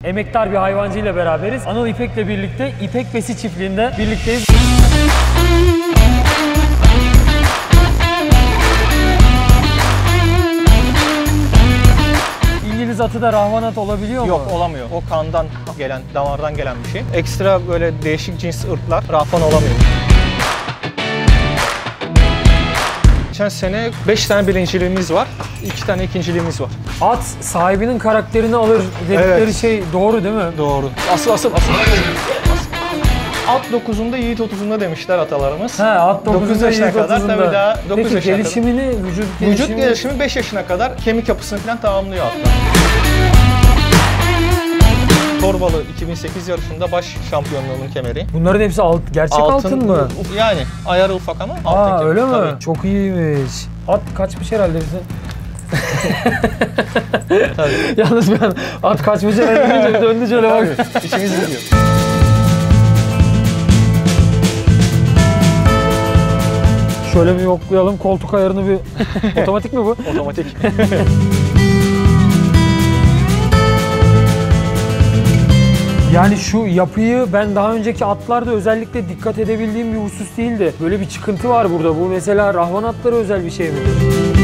Emektar bir hayvancıyla beraberiz. Anıl İpek'le birlikte İpek Besi Çiftliği'nde birlikteyiz. İngiliz atı da rahvan at olabiliyor mu? Yok, olamıyor. O kandan gelen, damardan gelen bir şey. Ekstra böyle değişik cins ırklar rahvan olamıyor. Geçen sene 5 tane birinciliğimiz var, 2 tane ikinciliğimiz var. At sahibinin karakterini alır dedikleri şey doğru değil mi? Doğru. Asıl. At 9'unda, yiğit 30'unda demişler atalarımız. He, at 9 yaşına kadar tabii daha 9 Peki yaşına gelişimini, kadar. Vücut gelişimi 5 yaşına kadar kemik yapısını falan tamamlıyor atlar. Torbalı 2008 yarışında baş şampiyonluğunun kemeri. Bunların hepsi gerçek altın mı? Yani ayarı ufak ama altın kemeri. Öyle mi? Tabii. Çok iyiymiş. At kaçmış herhalde bize. Tabii. Yalnız ben at kaçmış herhalde döndü şöyle bak. İçimiz gidiyor. Şöyle bir yoklayalım koltuk ayarını bir. Otomatik mi bu? Otomatik. Yani şu yapıyı ben daha önceki atlarda özellikle dikkat edebildiğim bir husus değildi. Böyle bir çıkıntı var burada. Bu mesela rahvan atları özel bir şey midir?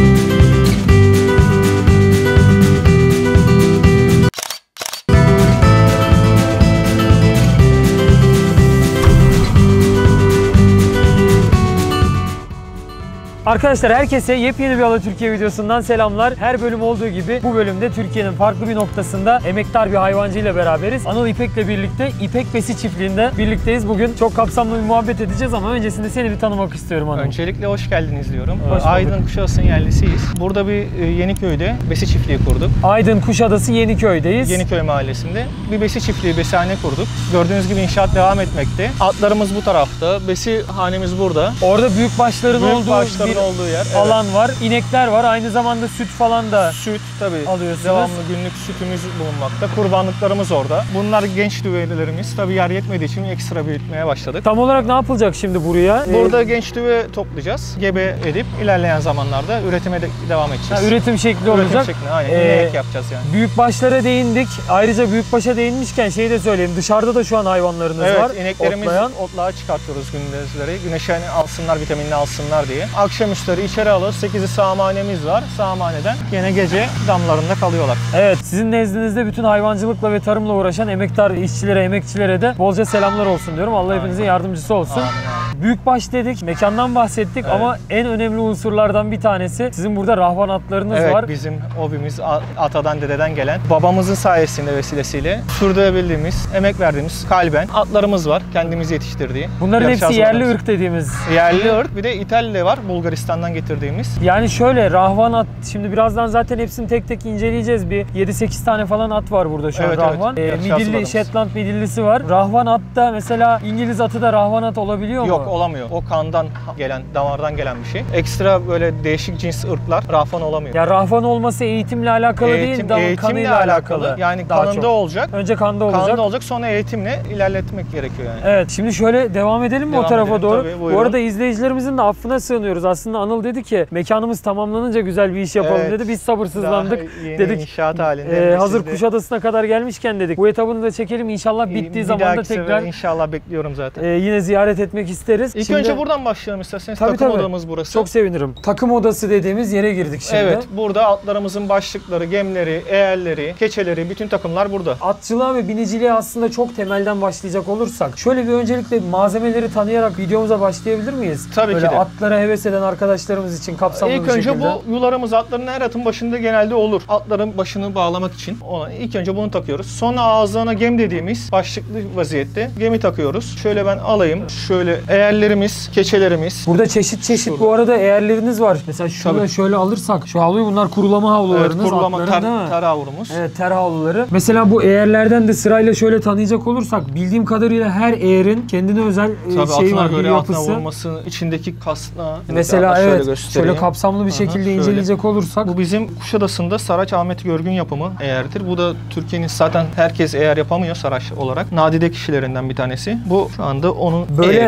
Arkadaşlar herkese yepyeni bir Alatürkiye videosundan selamlar. Her bölüm olduğu gibi bu bölümde Türkiye'nin farklı bir noktasında emektar bir hayvancıyla beraberiz. Anıl İpek'le birlikte İpek Besi Çiftliği'nde birlikteyiz. Bugün çok kapsamlı bir muhabbet edeceğiz ama öncesinde seni bir tanımak istiyorum Anıl. Öncelikle hoş geldiniz diyorum. Hoş Aydın Kuşadası'nın yerlisiyiz. Burada bir Yeniköy'de besi çiftliği kurduk. Aydın Kuşadası Yeniköy'deyiz. Yeniköy mahallesinde bir besi çiftliği, besihane kurduk. Gördüğünüz gibi inşaat devam etmekte. Atlarımız bu tarafta, besi hanemiz burada. Orada büyükbaşların olduğu olduğu yer. alan var. İnekler var. Aynı zamanda süt falan da süt tabii alıyorsunuz. Devamlı günlük sütümüz bulunmakta. Kurbanlıklarımız orada. Bunlar genç düvelerimiz. Tabii yer yetmediği için ekstra büyütmeye başladık. Tam olarak ne yapılacak şimdi buraya? Burada genç düve toplayacağız. Gebe edip ilerleyen zamanlarda üretime de devam edeceğiz. Üretim şekli olacak. Üretim şekli, aynen. İnek yapacağız yani. Büyükbaşlara değindik. Ayrıca büyükbaşa değinmişken şeyi de söyleyeyim. Dışarıda da şu an hayvanlarınız var. Evet, ineklerimiz otlağa çıkartıyoruz gündüzleri. Güneşe alsınlar, vitaminini alsınlar diye. Akşamüstleri içeri alır. 8'i sağmanemiz var. Sağmaneden yine gece damlarında kalıyorlar. Evet, sizin nezdinizde bütün hayvancılıkla ve tarımla uğraşan emektar işçilere, emekçilere de bolca selamlar olsun diyorum. Allah hepinizin yardımcısı olsun. Amin. Büyükbaş dedik, mekandan bahsettik ama en önemli unsurlardan bir tanesi sizin burada rahvan atlarınız var. Evet, bizim hobimiz atadan dededen gelen, babamızın sayesinde vesilesiyle sürdürebildiğimiz, emek verdiğimiz kalben atlarımız var. Kendimiz yetiştirdiği. Bunların hepsi yerli ırk dediğimiz. Yerli ırk, bir de İtalya var, Bulgaristan'dan getirdiğimiz. Yani şöyle rahvan at, şimdi birazdan zaten hepsini tek tek inceleyeceğiz. Bir 7-8 tane falan at var burada şu an rahvan. Midilli, Shetland midillisi var. Rahvan atta mesela İngiliz atı da rahvan at olabiliyor mu? Yok, olamıyor. O kandan gelen, damardan gelen bir şey. Ekstra böyle değişik cins ırklar rahvan olamıyor. Ya rahvan olması eğitimle alakalı değil, kanıyla alakalı. Yani kanında olacak. Önce kanda olacak. Kanda olacak, sonra eğitimle ilerletmek gerekiyor yani. Evet, şimdi şöyle devam edelim mi o tarafa doğru? Tabii, bu arada izleyicilerimizin de affına sığınıyoruz. Aslında Anıl dedi ki mekanımız tamamlanınca güzel bir iş yapalım dedi. Biz sabırsızlandık. Dedik inşaat halinde. Hazır Kuşadası'na kadar gelmişken dedik. Bu etabını da çekelim inşallah bittiği zaman da tekrar. İnşallah bekliyorum zaten. Yine ziyaret etmek isteriz. İlk önce buradan başlayalım isterseniz. Tabii, takım odamız burası. Çok sevinirim. Takım odası dediğimiz yere girdik şimdi. Evet, burada atlarımızın başlıkları, gemleri, eğerleri, keçeleri, bütün takımlar burada. Atçılığa ve biniciliğe aslında çok temelden başlayacak olursak şöyle bir öncelikle malzemeleri tanıyarak videomuza başlayabilir miyiz? Tabii böyle ki de. atlara heves eden arkadaşlarımız için kapsamlı İlk bir şekilde. önce bu yularımız atların her atın başında genelde olur. Atların başını bağlamak için. İlk önce bunu takıyoruz. Sonra ağızlarına gem dediğimiz başlıklı vaziyette gemi takıyoruz. Şöyle ben alayım. Şöyle eğerlerimiz, keçelerimiz. Burada çeşit bu arada eğerleriniz var. Mesela şurada şöyle alırsak şu havluyu bunlar kurulama havlularınız. Evet, kurulama ter havlumuz. Evet, ter havluları. Mesela bu eğerlerden de sırayla şöyle tanıyacak olursak bildiğim kadarıyla her eğerin kendine özel şeyi var, bir yapısı. Vurması, içindeki kasna. Mesela evet, şöyle kapsamlı bir şekilde inceleyecek olursak. Bu bizim Kuşadası'nda Saraç Ahmet Görgün yapımı eğerdir. Bu da Türkiye'nin zaten herkes eğer yapamıyor Saraç olarak. Nadide kişilerinden bir tanesi. Bu şu anda onun böyle eğeri. Mesela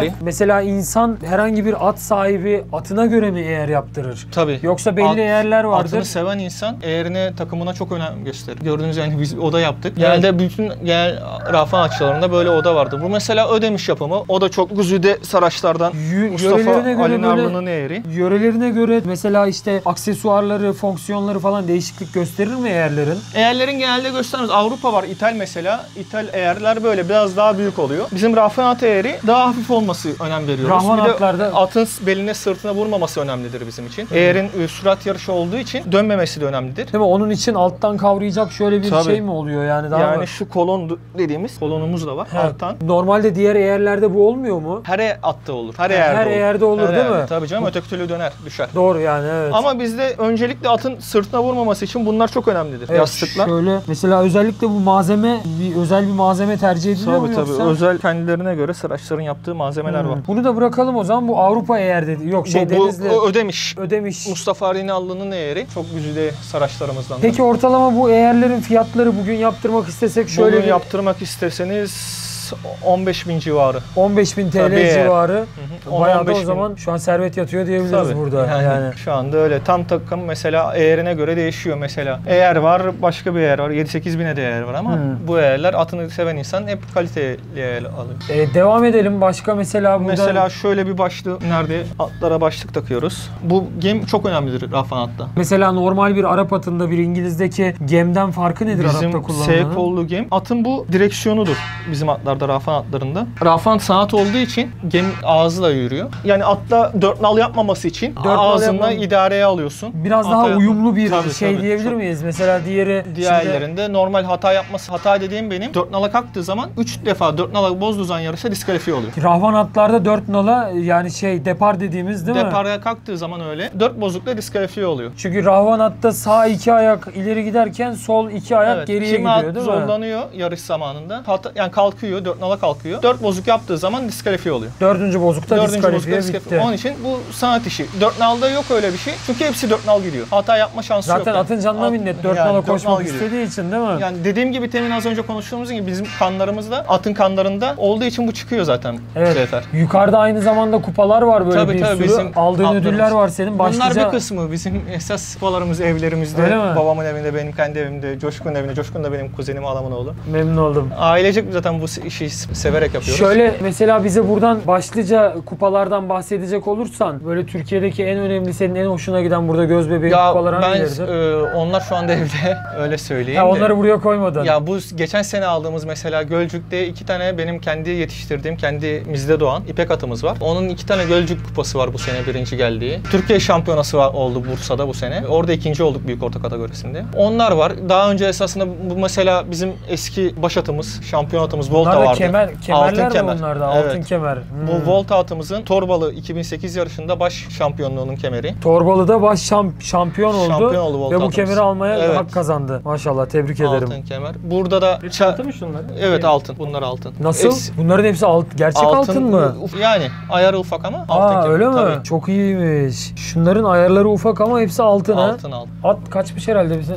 mesela insan herhangi bir at sahibi atına göre mi eğer yaptırır? Tabii. Yoksa belli eğerler vardır. Atını seven insan eğerine, takımına çok önem gösterir. Gördüğünüz yani biz oda yaptık. Genelde bütün rafan atçılarında böyle oda vardı. Bu mesela Ödemiş yapımı. O da çok güzide Saraçlardan Mustafa Yörelerine göre Ali böyle- Narlı'nın eğeri. Yörelerine göre mesela işte aksesuarları, fonksiyonları falan değişiklik gösterir mi eğerlerin? Eğerlerin genelde göstermez. Avrupa var, İthal mesela. İthal eğerler böyle biraz daha büyük oluyor. Bizim rahvan eğeri daha hafif olması önem veriyoruz. Rahvan Bir de atlarda- atın beline sırtına vurmaması önemlidir bizim için. Eğerin sürat yarışı olduğu için dönmemesi de önemlidir. Değil mi? Onun için alttan kavrayacak şöyle bir Tabii. şey mi oluyor yani? Daha Yani mı? şu kolon dediğimiz kolonumuz da var He. alttan. Normalde diğer eğerlerde bu olmuyor mu? Her atta olur. Her eğerde Her olur. eğerde olur, değil mi? Tabii canım, öteki türlü döner, düşer. Doğru yani, evet. Ama bizde öncelikle atın sırtına vurmaması için bunlar çok önemlidir. Evet, Yastıklar. şöyle mesela özellikle bu malzeme özel bir malzeme tercih ediliyor mu Tabii tabii. yoksa? Özel kendilerine göre Saraçların yaptığı malzemeler var. Bunu da bırakalım o zaman. Bu Avrupa eğer dedi. Yok şey Bu Denizli. Ödemiş. Ödemiş. Mustafa Rinallı'nın eğeri. Çok güzide Saraçlarımızdan. Peki ortalama bu eğerlerin fiyatları bugün yaptırmak istesek şöyle Bugün bir yaptırmak isteseniz 15.000 civarı. 15.000 TL Tabii eğer. civarı. Hı. Bayağı da o 15.000. zaman şu an servet yatıyor diyebiliriz Tabii. burada. Yani. Şu anda öyle. Tam takım mesela eğerine göre değişiyor mesela. Eğer var, başka bir eğer var. 7-8 bine de eğer var ama bu eğerler, atını seven insan hep kaliteli eğer alıyor. Devam edelim. Başka mesela burada... Mesela şöyle bir başlığı, nerede atlara başlık takıyoruz. Bu gem çok önemlidir rafan atta. Mesela normal bir Arap atında bir İngiliz'deki gemden farkı nedir Arap'ta Bizim kullanılanın? S kollu gem. Atın bu direksiyonudur bizim atlarda, rafan atlarında. Rafan sanat olduğu için gem ağzıyla yürüyor. Yani atla dört nal yapmaması için nal ağzınla yapmam- idareye alıyorsun. Biraz daha Ata- uyumlu bir Tabii, şey tabii. diyebilir Çok- miyiz? Mesela diğeri... Diğerlerinde normal hata yapması. Hata dediğim benim 4 nala kalktığı zaman 3 defa 4 nala bozduğu zaman yarışta diskalifiye oluyor. Rahvan atlarda 4 nala yani depar dediğimiz değil mi? Deparaya kalktığı zaman öyle 4 bozukla diskalifiye oluyor. Çünkü Rahvan atta sağ 2 ayak ileri giderken sol 2 ayak Evet, geriye kimi gidiyor at değil mi? zorlanıyor yarış zamanında. Yani kalkıyor, 4 nala kalkıyor. 4 bozuk yaptığı zaman diskalifiye oluyor. 4. bozukta 4. diskalifiye bozukta bitti. diskalifiye. Onun için bu sanat işi. 4 nalda yok öyle bir şey. Çünkü hepsi 4 nal gidiyor. Hata yapma şansı yok. Zaten yani. atın canına minnet 4 yani nala dört nal koşmak gidiyor. istediği için değil mi? Yani dediğim gibi temin az önce konuştuğumuz gibi bizim kanlarımızda, atın kanlarında olduğu için bu çıkıyor zaten. Evet. Yeter. Yukarıda aynı zamanda kupalar var böyle Tabii, bir tabii, sürü. bizim Aldığın atlarımız. ödüller var senin. Başlıca... Bunlar bir kısmı. Bizim esas kupalarımız evlerimizde. Öyle mi? Babamın evinde, benim kendi evimde, Coşkun'un evinde. Coşkun da benim kuzenim, halamın oğlu. Memnun oldum. Ailecek zaten bu işi severek yapıyoruz. Şöyle mesela bize buradan başlıca kupalardan bahsedecek olursan böyle Türkiye'deki en önemli, senin en hoşuna giden burada göz bebeği kupalar hangileridir? Onlar şu anda evde öyle söyleyeyim Ha, de. onları buraya koymadın. Ya bu geçen sene aldığımız mesela Gölcük'te 2 tane benim kendi yetiştirdiğim, kendimizde doğan ipek atımız var. Onun 2 tane Gölcük kupası var bu sene birinci geldiği. Türkiye şampiyonası oldu Bursa'da bu sene. Orada ikinci olduk büyük orta kategorisinde. Onlar var. Daha önce esasında bu mesela bizim eski baş atımız, şampiyon atımız Volta Bunlar da vardı. kemerler mi kemer. bunlar da? Altın Evet. kemer. Bu Volta atımızın Torbalı 2008 yarışında baş şampiyonluğunun kemeri. Torbalı'da şampiyon oldu. Şampiyon oldu Volta ve bu atımız. kemeri almaya Evet. hak kazandı. Maşallah, tebrik ederim. Altın kemer. Burada da mı şunlar? Evet, altın. Bunlar altın. Nasıl? Bunların hepsi gerçek altın mı? Yani ayarı ufak ama altın kemer. Öyle mi? Tabii. Çok iyiymiş. Şunların ayarları ufak ama hepsi altın ha. Altın. At kaçmış herhalde bize.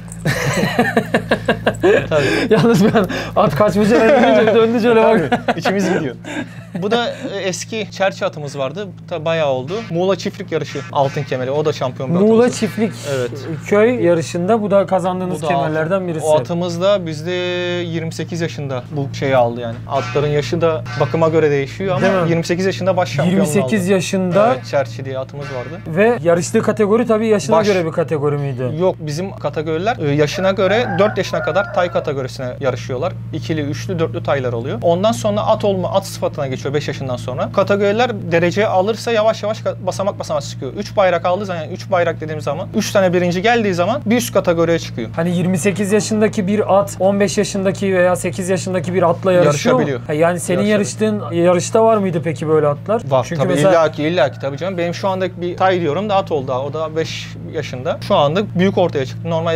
Tabii. Yalnız ben at kaçmış herhalde döndü şöyle bak. İçimiz gidiyor. Bu da eski Çerçi atımız vardı. Tabii bayağı oldu. Muğla çiftlik yarışı altın kemeri. O da şampiyon bir Muğla atımız. çiftlik Evet. köy yarışında bu da kazandığınız Bu da kemerlerden altın. birisi. O atımız da bizde 28 yaşında bu şeyi aldı yani. Atların yaşı da bakıma göre değişiyor Değil ama mi? 28 yaşında baş şampiyonluğu 28 aldı. yaşında Evet, Çerçi diye atımız vardı. ve yarıştığı kategori tabii yaşına Baş. göre bir kategori miydi? Yok, bizim kategoriler yaşına göre 4 yaşına kadar tay kategorisine yarışıyorlar. İkili, üçlü, dörtlü taylar oluyor. Ondan sonra at sıfatına geçiyor 5 yaşından sonra. Kategoriler derece alırsa yavaş yavaş basamak basamak çıkıyor. 3 bayrak aldığı zaman, yani 3 bayrak dediğim zaman 3 tane birinci geldiği zaman bir üst kategoriye çıkıyor. Hani 28 yaşındaki bir at 15 yaşındaki veya 8 yaşındaki bir atla yarışıyor mu? Yarışabiliyor. Yani senin yarıştığın yarışta var mıydı peki böyle atlar? Var Çünkü tabii, mesela illaki tabii canım. Benim şu andaki bir tay diyorum da at oldu. O da 5 yaşında. Şu anda büyük ortaya çıktı. Normal yaşıtları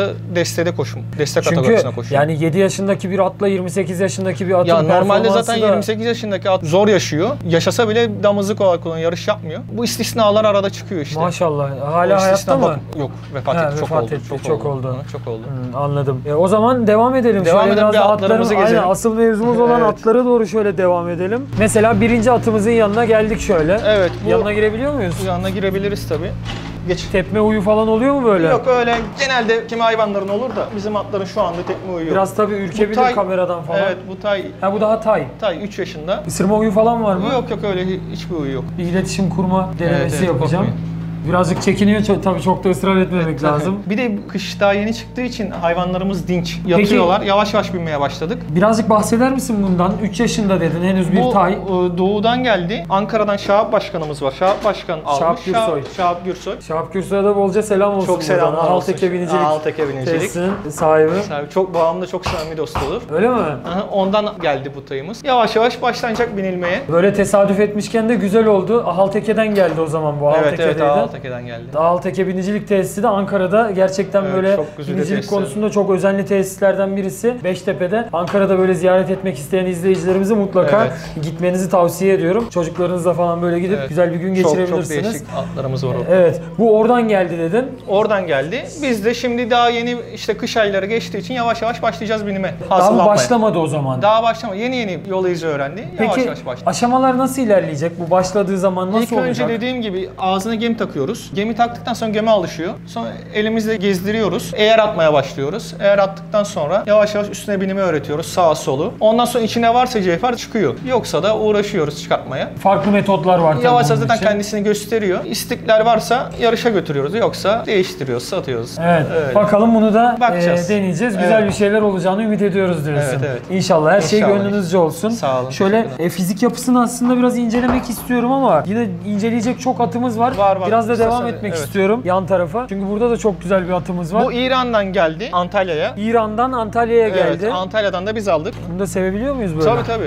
da destede destek Çünkü kategorisine koşuyor. yani 7 yaşındaki bir atla 28 yaşındaki bir atın Ya normalde zaten performansı da 28 yaşındaki at zor yaşıyor. Yaşasa bile damızlık olarak kullanıyor, yarış yapmıyor. Bu istisnalar arada çıkıyor işte. maşallah. O Hala hayatta istisna mı? Yok, vefat Ha, etti. Çok vefat oldu. etti, çok oldu. Çok oldu. Anladım. O zaman devam edelim. Devam Şöyle edelim, biraz bir da atlarımızı atların- gezelim. Aynen, asıl mevzumuz olan Evet. atlara doğru şöyle devam edelim. Mesela birinci atımızın yanına geldik şöyle. Evet. Yanına girebiliyor muyuz? Bu yanına girebiliriz tabii. Geç. Tepme uyu falan oluyor mu böyle? Yok öyle genelde kimi hayvanların olur da bizim atların şu anda tekme uyuyor. Biraz tabii ürkebilir tay- kameradan falan. Evet bu tay Ha, bu daha tay. 3 yaşında. Isırma uyu falan var mı? Yok öyle hiçbir uyu yok. Bir iletişim kurma denemesi evet, yapacağım. korkmayın. Birazcık çekiniyor tabii, çok da ısrar etmemek lazım. Bir de kış daha yeni çıktığı için hayvanlarımız dinç. Yatıyorlar. Yavaş yavaş binmeye başladık. Birazcık bahseder misin bundan? 3 yaşında dedin, henüz bir Bu tay. doğudan geldi. Ankara'dan Şahap Başkanımız var. Şahap Başkan almış. Şahap Gürsoy. Şahap Gürsoy. Şahap Gürsoy'a da bolca selam olsun. Çok selamlar buradan. olsun. Alteke binicilik. Alteke binicilik. Tesisinin sahibi. Çok bağımlı, çok samimi dostudur. Öyle mi? Aha, ondan geldi bu tayımız. Yavaş yavaş başlanacak binilmeye. Böyle tesadüf etmişken de güzel oldu. Ahalteke'den geldi o zaman bu. Evet, Ahalteke'deydi. Alteke'den geldi. Ahalteke binicilik tesisi de Ankara'da gerçekten Evet, böyle çok güzel binicilik tesisler. konusunda çok özenli tesislerden birisi. Beştepe'de. Ankara'da böyle ziyaret etmek isteyen izleyicilerimize mutlaka Evet. gitmenizi tavsiye ediyorum. Çocuklarınızla falan böyle gidip Evet. güzel bir gün Çok geçirebilirsiniz. değişik atlarımız var orada. Evet. Bu oradan geldi dedin. Oradan geldi. Biz de şimdi daha yeni işte kış ayları geçtiği için yavaş yavaş başlayacağız binime. Daha mı Hazırlanmaya. başlamadı o zaman? Daha başlama. Yeni yol izi öğrendi. Yavaş Peki yavaş başladı. aşamalar nasıl ilerleyecek? Bu başladığı zaman nasıl İlk olacak? önce dediğim gibi ağzına gem takıyoruz. Gemi taktıktan sonra gemi alışıyor. Sonra elimizle gezdiriyoruz. Eğer atmaya başlıyoruz. Eğer attıktan sonra yavaş yavaş üstüne binimi öğretiyoruz. Sağa solu. Ondan sonra içine varsa cevher çıkıyor. Yoksa da uğraşıyoruz çıkartmaya. Farklı metotlar var tabii Yavaş bunun zaten için. kendisini gösteriyor. İstikler varsa yarışa götürüyoruz. Yoksa değiştiriyoruz, satıyoruz. Evet. Öyle. Bakalım bunu da Bakacağız. deneyeceğiz. Güzel Evet. bir şeyler olacağını ümit ediyoruz diyorsun. Evet, evet. İnşallah her şey İnşallah. gönlünüzce olsun. Sağ olun, Şöyle teşekkürler. fizik yapısını aslında biraz incelemek istiyorum ama yine inceleyecek çok atımız var. Var. Biraz da devam İsterseniz, etmek evet. istiyorum yan tarafa. Çünkü burada da çok güzel bir atımız var. Bu İran'dan geldi Antalya'ya. İran'dan Antalya'ya Evet, geldi. Antalya'dan da biz aldık. Bunu da sevebiliyor muyuz böyle? Tabii.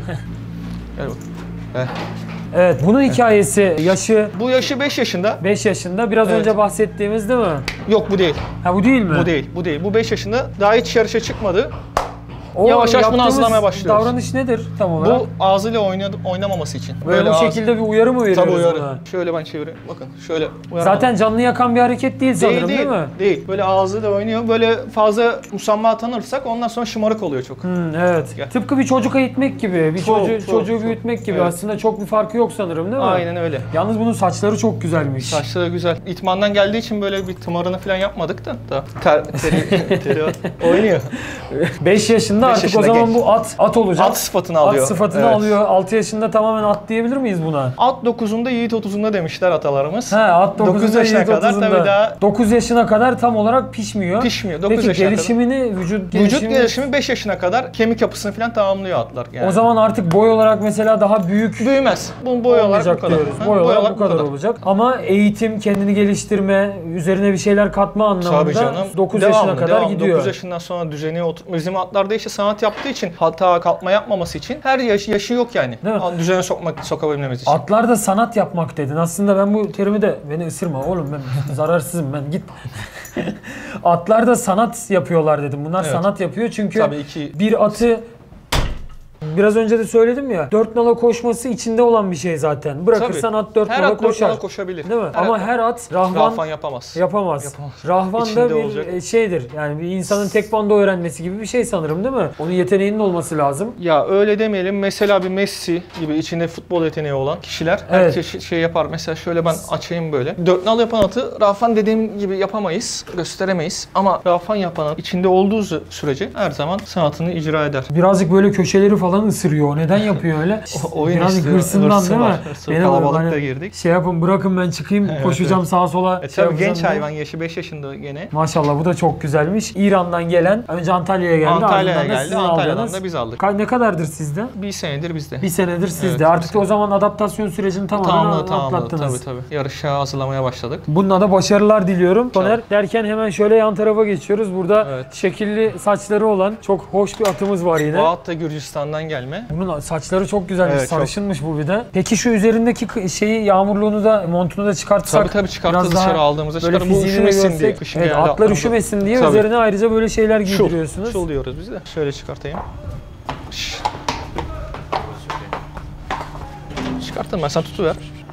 Gel bak. Evet, bunun hikayesi, yaşı Bu yaşı 5 yaşında. 5 yaşında. Biraz Evet. önce bahsettiğimiz değil mi? Yok bu değil. Ha, bu değil mi? Bu değil. Bu 5 yaşında. Daha hiç yarışa çıkmadı. O Yavaş yavaş bunu yaptığımız hazırlamaya başlıyoruz. davranış nedir tam olarak? Bu ağzıyla oynamaması için. Böyle bu ağzı- şekilde bir uyarı mı veriyoruz Tabii uyarı. buna? Şöyle ben çevireyim. Bakın şöyle uyarı. Zaten canlı yakan bir hareket değil sanırım değil mi? Değil. Böyle ağzıyla oynuyor. Böyle fazla musamma tanırsak ondan sonra şımarık oluyor çok. Evet. Gel. Tıpkı bir çocuk eğitmek gibi, bir Çok, çocuğu çok. büyütmek gibi. Evet. Aslında çok bir farkı yok sanırım değil mi? Aynen öyle. Yalnız bunun saçları çok güzelmiş. Saçları güzel. İtmandan geldiği için böyle bir tımarını falan yapmadık da. Teri var. Oynuyor. 5 yaşında artık yaşında o zaman genç. bu at olacak. At sıfatını alıyor. At sıfatını Evet. alıyor. 6 yaşında tamamen at diyebilir miyiz buna? At 9'unda yiğit 30'unda demişler atalarımız. He, at 9 9'da yaşına yiğit kadar 30'unda. tabii daha 9 yaşına kadar tam olarak pişmiyor. pişmiyor. 9 Peki yaşına gelişimini, vücut kadar. gelişimi... Vücut gelişimi 5 yaşına kadar kemik yapısını falan tamamlıyor atlar. Yani. O zaman artık boy olarak mesela daha büyük büyümez. Bu boy olarak olmayacak bu kadar. diyoruz. Ha, Boy olarak bu kadar olacak. Ama eğitim, kendini geliştirme, üzerine bir şeyler katma anlamında Tabii canım. 9 Devamlı, yaşına kadar devamlı. gidiyor. 9 yaşından sonra düzeni bizim atlarda işte sanat yaptığı için hata kalkma yapmaması için her yaşı yok yani. Değil mi? Düzene sokabilmemiz için. Atlar da sanat yapmak dedin. Aslında ben bu terimi de beni ısırma oğlum ben zararsızım ben git. Atlar da sanat yapıyorlar dedim. Bunlar Evet. sanat yapıyor çünkü Tabii iki bir atı biraz önce de söyledim ya 4 nala koşması içinde olan bir şey zaten. Bırakırsan at 4 her nala at 4 koşar. nala koşabilir. Değil mi? Ama her at rahvan Rahvan yapamaz. yapamaz. Rahvan da İçinde bir olacak. şeydir. Yani bir insanın tekvando öğrenmesi gibi bir şey sanırım değil mi? Onun yeteneğinin olması lazım. Ya öyle demeyelim. Mesela bir Messi gibi içinde futbol yeteneği olan kişiler Evet. herkes şey yapar. Mesela şöyle ben açayım böyle. 4 nal yapan atı Rahvan dediğim gibi yapamayız, gösteremeyiz. Ama Rahvan yapan at içinde olduğu sürece her zaman sanatını icra eder. Birazcık böyle köşeleri falan ısırıyor. O neden yapıyor öyle? Oyun Birazcık istiyor, hırsından hırsı değil mi? var, hırsı. Benim Kalabalıkta hani girdik. Şey yapın bırakın ben çıkayım Evet, koşacağım sağa sola. Tabii yapacağım genç diye. hayvan yaşı 5 yaşında gene. Maşallah bu da çok güzelmiş. İran'dan gelen önce Antalya'ya geldi. Antalya'ya ardından da geldi. sizin Antalya'dan aldığınız. da biz aldık. Ne kadardır sizde? Bir senedir bizde. Bir senedir sizde. Evet, Artık o zaman adaptasyon sürecini tamamen atlattınız. Tabii. Yarışa hazırlamaya başladık. Bununla da başarılar diliyorum. Soner derken hemen şöyle yan tarafa geçiyoruz. Burada Evet. şekilli saçları olan çok hoş bir atımız var yine. Bu at da Gürcistan'dan babasından gelme. Bunun saçları çok güzelmiş, Evet, sarışınmış bu bir de. Peki şu üzerindeki şeyi, yağmurluğunu da, montunu da çıkartsak Tabii çıkartırız, biraz daha dışarı aldığımızda böyle çıkarır. Bu fiziğini üşümesin görsek, diye. Kışın evet, genelde atlar atlarımıza- üşümesin diye Tabii. üzerine ayrıca böyle şeyler giydiriyorsunuz. Şul diyoruz biz de. Şöyle çıkartayım. Çıkartın, ben sana tutuver.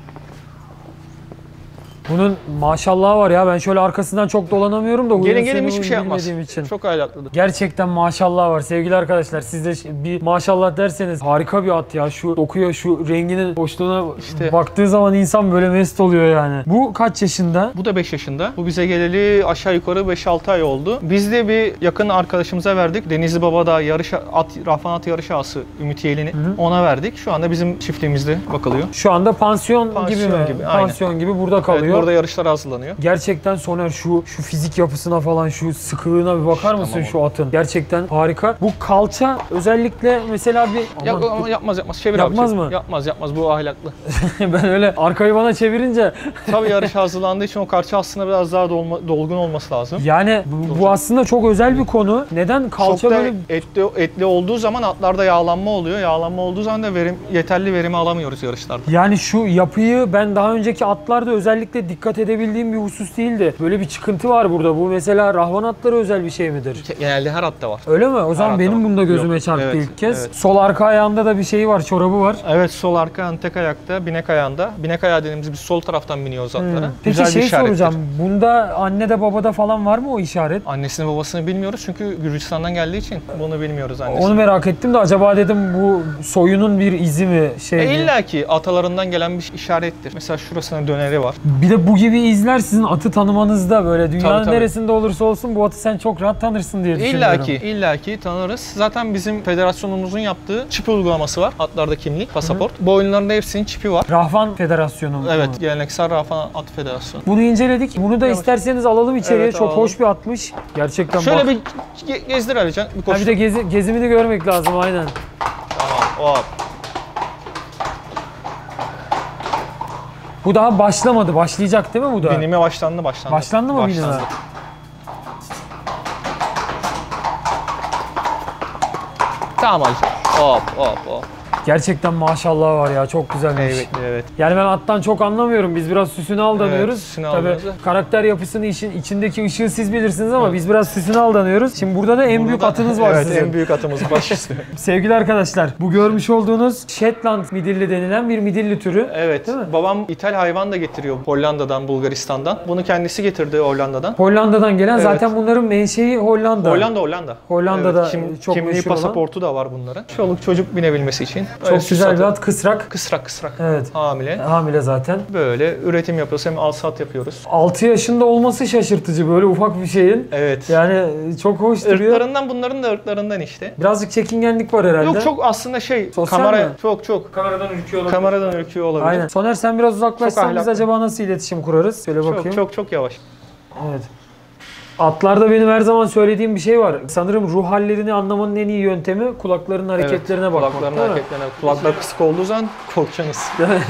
Bunun maşallahı var ya, ben şöyle arkasından çok dolanamıyorum da Gelin huyunu hiçbir şey yapmaz. bilmediğim için. Çok aylaklıdır. Gerçekten maşallah var sevgili arkadaşlar. Siz de bir maşallah derseniz harika bir at ya. Şu dokuya, şu renginin hoşluğuna İşte. baktığı zaman insan böyle mest oluyor yani. Bu kaç yaşında? Bu da 5 yaşında. Bu bize geleli aşağı yukarı 5-6 ay oldu. Biz de bir yakın arkadaşımıza verdik. Denizli Baba'da Rahvan At Yarış Ağası Ümit Yeğen'i ona verdik. Şu anda bizim çiftliğimizde bakılıyor. Şu anda pansiyon gibi mi? gibi, aynen. Pansiyon gibi burada kalıyor. Evet, orada yarışlar hazırlanıyor. Gerçekten Soner şu fizik yapısına falan, şu sıkılığına bir bakar mısın Tamam. şu atın? Gerçekten harika. Bu kalça özellikle mesela bir... Aman, Yapmaz. Çevir Yapmaz abi. mı? Yapmaz. Bu ahlaklı. ben öyle arkayı bana çevirince Tabii yarış hazırlandığı için o kalça aslında biraz daha dolgun olması lazım. yani bu aslında çok özel bir konu. Neden kalça Çok da böyle... etli olduğu zaman atlarda yağlanma oluyor. Yağlanma olduğu zaman da yeterli verimi alamıyoruz yarışlarda. Yani şu yapıyı ben daha önceki atlarda özellikle dikkat edebildiğim bir husus değildi. Böyle bir çıkıntı var burada. Bu mesela rahvan atları özel bir şey midir? Genelde her atta var. Öyle mi? O zaman atta benim var. bunda gözüme Yok. çarptı Evet, ilk kez. evet. Sol arka ayağında da bir şeyi var, çorabı var. Evet, sol arka tek ayakta, binek ayağında. Binek ayağı dediğimiz biz sol taraftan biniyoruz atlara. Peki Güzel bir şey işarettir. soracağım. Bunda annede babada falan var mı o işaret? Annesini babasını bilmiyoruz çünkü Gürcistan'dan geldiği için bunu bilmiyoruz annesini. Onu merak ettim de acaba dedim bu soyunun bir izi mi şey mi? İlla ki atalarından gelen bir işarettir. Mesela şurasına döneri var. Bir de bu gibi izler sizin atı tanımanızda böyle dünyanın Tabii. neresinde olursa olsun bu atı sen çok rahat tanırsın diye düşünüyorum. İlla ki tanırız. Zaten bizim federasyonumuzun yaptığı çip uygulaması var. Atlarda kimlik, pasaport. Bu oyunların hepsinin çipi var. Rahvan Federasyonu mu? Evet, geleneksel Rahvan At Federasyonu. Bunu inceledik. Bunu da isterseniz alalım içeriye. Evet, çok alalım. hoş bir atmış. Gerçekten Şöyle bak. bir gezdir Alican. Bir Ha koş. bir de gezimi de görmek lazım aynen. Tamam, hop. Bu daha başlamadı. Başlayacak değil mi bu da? Binime başlandı. Başlandı mı binime? Tamam Alican. Hop. Gerçekten maşallah var ya. Çok güzelmiş. Evet. Yani ben attan çok anlamıyorum. Biz biraz süsüne aldanıyoruz. Evet, süsüne Tabii aldanıyoruz. karakter yapısını işin içindeki ışığı siz bilirsiniz ama biz biraz süsüne aldanıyoruz. Şimdi burada da en büyük atınız var evet, sizin. en büyük atımız baş üstü. Sevgili arkadaşlar, bu görmüş olduğunuz Shetland midilli denilen bir midilli türü. Evet. Değil mi? Babam ithal hayvan da getiriyor Hollanda'dan, Bulgaristan'dan. Bunu kendisi getirdi Hollanda'dan. Hollanda'dan gelen zaten bunların menşei Hollanda. Hollanda. Hollanda'da Evet, çok kimliği, meşhur olan. pasaportu da var bunların. Çoluk çocuk binebilmesi için. Çok güzel bir at, kısrak. Kısrak. Evet. Hamile. Hamile zaten. Böyle üretim yapıyoruz. Hem al-sat yapıyoruz. 6 yaşında olması şaşırtıcı böyle ufak bir şeyin. Evet. Yani çok hoş duruyor. Irklarından, bunların da ırklarından işte. Birazcık çekingenlik var herhalde. Yok, çok aslında Sosyal kamera mi? çok. Kameradan ürküyor olabilir. Kameradan ürküyor olabilir. Aynen. Soner sen biraz uzaklaşsan biz ahlaklı. acaba nasıl iletişim kurarız? Şöyle bakayım. Çok yavaş. Evet. Atlarda benim her zaman söylediğim bir şey var. Sanırım ruh hallerini anlamanın en iyi yöntemi kulaklarının hareketlerine bakmak. Kulaklarının değil mi? hareketlerine. Kulaklar kısık olduğu zaman korkacaksınız.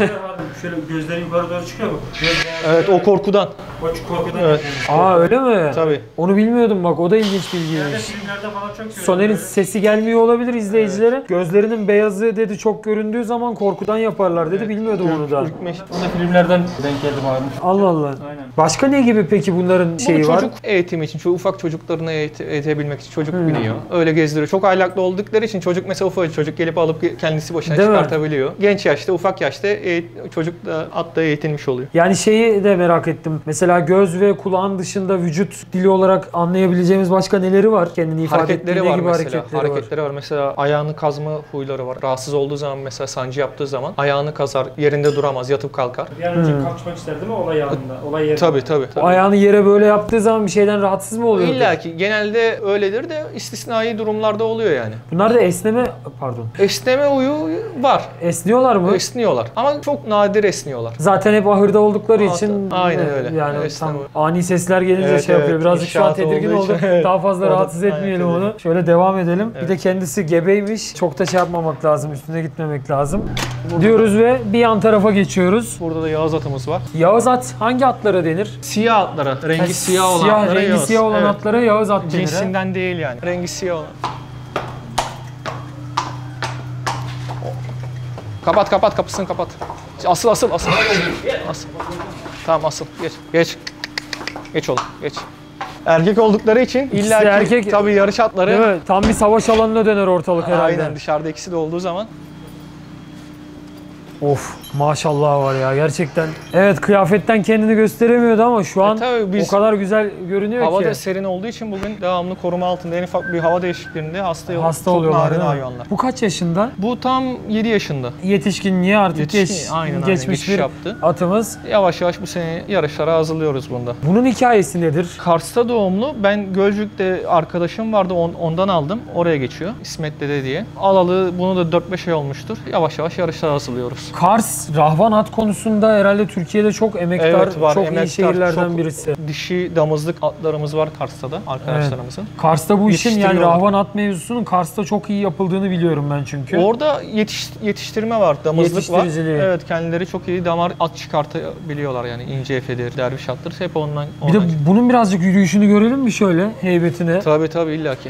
Şöyle gözleri yukarı doğru çıkıyor mu? Evet, o korkudan. O korkudan. Evet. Aa öyle mi? Tabii. Onu bilmiyordum bak, o da ilginç bilgiymiş. Filmlerde falan çok görüyorum. Soner'in sesi gelmiyor olabilir izleyicilere. Gözlerinin beyazı dedi çok göründüğü zaman korkudan yaparlar dedi. Bilmiyordum onu da. Ürkme. O da filmlerden denk geldim abi. Allah Allah. Aynen. Başka ne gibi peki bunların Bu şeyi var? çocuk eğitimi için, ufak çocuklarını eğitebilmek için çocuk biniyor. Öyle gezdiriyor. Çok ahlaklı oldukları için çocuk mesela ufak çocuk gelip alıp kendisi başına Değil mi? çıkartabiliyor. Genç yaşta, ufak yaşta çocuk da atla eğitilmiş oluyor. Yani şeyi de merak ettim. Mesela göz ve kulağın dışında vücut dili olarak anlayabileceğimiz başka neleri var? Kendini ifade Hareketleri ettiği ne var gibi mesela. hareketleri var? Mesela ayağını kazma huyları var. Rahatsız olduğu zaman, mesela sancı yaptığı zaman ayağını kazar, yerinde duramaz, yatıp kalkar. Bir an önce kaçmak ister değil mi olay anında? Olay yerinde. Tabii. O ayağını yere böyle yaptığı zaman bir şeyden rahatsız mı oluyor? İlla ki genelde öyledir de istisnai durumlarda oluyor yani. Bunlar da esneme, pardon. Esneme huyu var. Esniyorlar mı? Esniyorlar. Ama çok nadir esniyorlar. Zaten hep ahırda oldukları için Aynen öyle. yani Esneme. tam ani sesler gelince Evet, şey yapıyor. evet. Birazcık şu an İnşaat tedirgin olduğu oldum. için, evet. Daha fazla Orada- rahatsız aynen, etmeyelim tedirgin. onu. Şöyle devam edelim. Bir Evet. de kendisi gebeymiş. Çok da şey yapmamak lazım. Üstüne gitmemek lazım. Diyoruz ve bir yan tarafa geçiyoruz. Burada da Yağız atımız var. Yağız at hangi atlara denir? Siyah atlara, rengi siyah olan siyah, atlara rengi Yağız. siyah olan Evet. atlara Yağız at denir. ha? Cinsinden değil yani. Rengi siyah olan. Kapat kapısını kapat. Asıl. Asıl. Tamam asıl. Geç. Geç oğlum geç. Erkek oldukları için illa ki erkek, tabii yarış atları. Değil mi? Tam bir savaş alanına döner ortalık herhalde. Aynen, dışarıda ikisi de olduğu zaman. Of maşallah var ya gerçekten. Evet, kıyafetten kendini gösteremiyordu ama şu an o kadar güzel görünüyor hava ki. da serin olduğu için bugün devamlı koruma altında, en ufak bir hava değişikliğinde hasta oluyorlar narin değil mi? hayvanlar. Bu kaç yaşında? Bu tam 7 yaşında. Yetişkinliğe artık Aynen, geçmiş geçiş bir yaptı. atımız. Yavaş yavaş bu sene yarışlara hazırlıyoruz bunda. Bunun hikayesi nedir? Kars'ta doğumlu. Ben Gölcük'te arkadaşım vardı, ondan aldım. Oraya geçiyor. İsmet Dede diye. Alalı bunu da 4-5 ay olmuştur. Yavaş yavaş yarışlara hazırlıyoruz. Kars, rahvan at konusunda herhalde Türkiye'de çok emektar, Evet, var. çok iyi Emektar, şehirlerden çok birisi. Dişi damızlık atlarımız var Kars'ta da arkadaşlarımızın. Evet. Kars'ta bu işin yani Yetiştiriyorlar. rahvan at mevzusunun Kars'ta çok iyi yapıldığını biliyorum ben çünkü. Orada yetiştirme var, damızlık var. Yetiştiriciliği. Evet, kendileri çok iyi damar at çıkartabiliyorlar yani, ince efedir, derviş attır, hep ondan. Bir de bunun birazcık yürüyüşünü görelim mi şöyle, heybetini? Tabii illaki.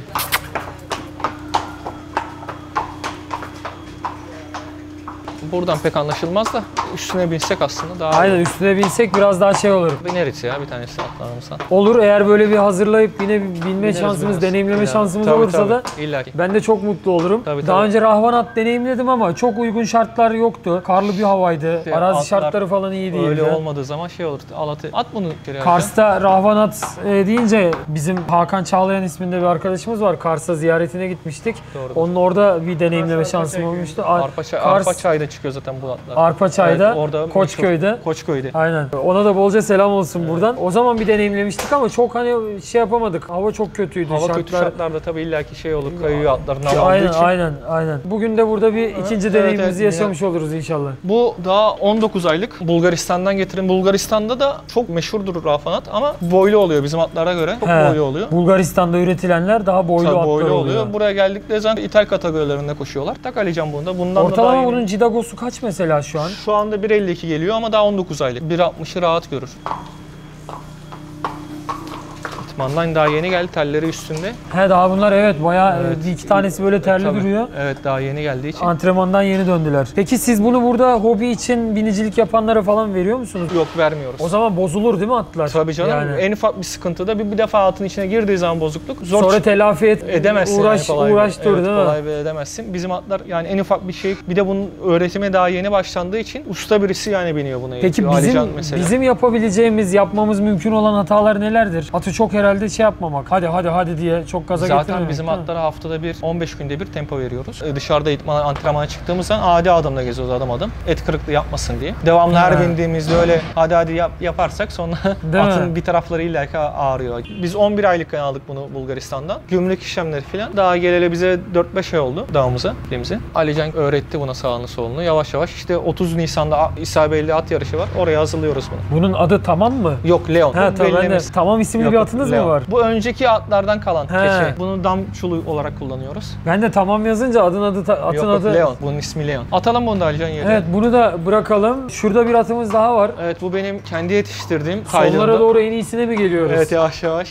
Buradan pek anlaşılmaz da üstüne binsek aslında daha Aynen, üstüne binsek biraz daha şey olur. bineriz ya bir tanesi atlarımızdan. Olur, eğer böyle bir hazırlayıp yine binme şansımız, deneyimleme şansımız olursa da illaki. ben de çok mutlu olurum. Tabii. Daha önce rahvan at deneyimledim ama çok uygun şartlar yoktu. Karlı bir havaydı. İşte Arazi atlar şartları falan iyi değildi. Öyle olmadığı zaman şey olur. At bunu kere. Kars'ta rahvan at deyince bizim Hakan Çağlayan isminde bir arkadaşımız var. Kars'a ziyaretine gitmiştik. Doğrudur. Onun orada bir deneyimleme şansım olmuştu. Arpaçay'da çıkıyor zaten bu atlar. Arpaçay'da, Evet, orada Koçköy'de. Koçköy'de. Aynen. Ona da bolca selam olsun buradan. O zaman bir deneyimlemiştik ama çok hani şey yapamadık. Hava çok kötüydü. Hava kötü şartlarda tabii illaki şey olur. Kayıyor atlar nam olduğu için. Aynen. Bugün de burada bir ikinci deneyimimizi yaşamış oluruz inşallah. Bu daha 19 aylık. Bulgaristan'dan getirin. Bulgaristan'da da çok meşhurdur rafanat ama boylu oluyor bizim atlara göre. Çok boylu oluyor. Bulgaristan'da üretilenler daha boylu Tabii atlar boylu oluyor. Buraya geldikleri zaman ithal kategorilerinde koşuyorlar. Tak alacağım bunda. Bundan Ortalama da daha bunun cidagosu kaç mesela şu an? Şu anda 1.52 geliyor ama daha 19 aylık. 1.60'ı rahat görür. İtmandan daha yeni geldi, telleri üstünde. He, daha bunlar evet bayağı bir iki tanesi böyle terli Tabii. duruyor. Evet, daha yeni geldiği için. Antrenmandan yeni döndüler. Peki siz bunu burada hobi için binicilik yapanlara falan veriyor musunuz? Yok, vermiyoruz. O zaman bozulur değil mi atlar? Tabii canım. Yani. En ufak bir sıkıntıda bir defa atın içine girdiği zaman bozukluk zor. Sonra telafi edemezsin. uğraştır Evet, değil mi? kolay bir edemezsin. Bizim atlar yani en ufak bir şey, bir de bunun öğretime daha yeni başlandığı için usta birisi yani biniyor buna. Peki bizim yapabileceğimiz, yapmamız mümkün olan hatalar nelerdir? Atı çok herhalde şey yapmamak. Hadi diye çok gaza getirmemek. Zaten bizim atlara haftada bir, 15 günde bir tempo veriyoruz. Dışarıda antrenmana çıktığımız zaman adi adımla geziyoruz, adım. Et kırıklığı yapmasın diye. Devamlı her bindiğimizde öyle hadi yaparsak sonra atın bir tarafları illaki ağrıyor. Biz 11 aylıkken aldık bunu Bulgaristan'dan. Gümrük işlemleri falan. Daha geleli bize 4-5 ay oldu dağımıza, denize. Alican öğretti buna sağını solunu. Yavaş yavaş işte 30 Nisan'da İsa Beyli at yarışı var. Oraya hazırlıyoruz bunu. Bunun adı Tamam mı? Yok, Leon. Tamam isimli bir atınız mı var? Bu önceki atlardan kalan keçi. Bunu dam çulu olarak kullanıyoruz. Ben de Tamam yazınca atın adı Leon. Bunun ismi Leon. Atalım bunu da Alican yerine. Evet, bunu da bırakalım. Şurada bir atımız daha var. Evet, bu benim kendi yetiştirdiğim. Sonlara doğru en iyisine mi geliyoruz? Evet, yavaş yavaş.